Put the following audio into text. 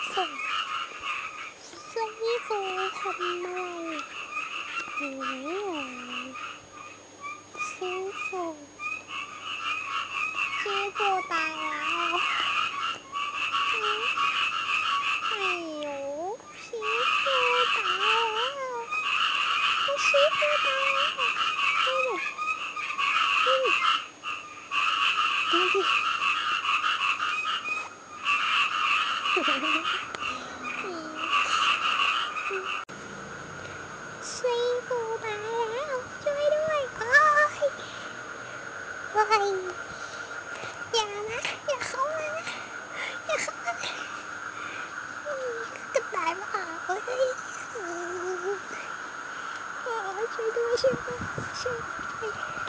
ส่งซีฟูทำอะไรอยู่ไหนซีฟูตายแล้วหิวซีฟูตายแล้วซีฟูตายแล้วดูดิซีฟูตายแล้วช่วยด้วยโอ้ยโอ้ยอย่านะอย่าเข้ามาอย่าเข้ามาก็ตายมาเฮ้ยช่วยด้วยช่วยด้วยช่วยด้วย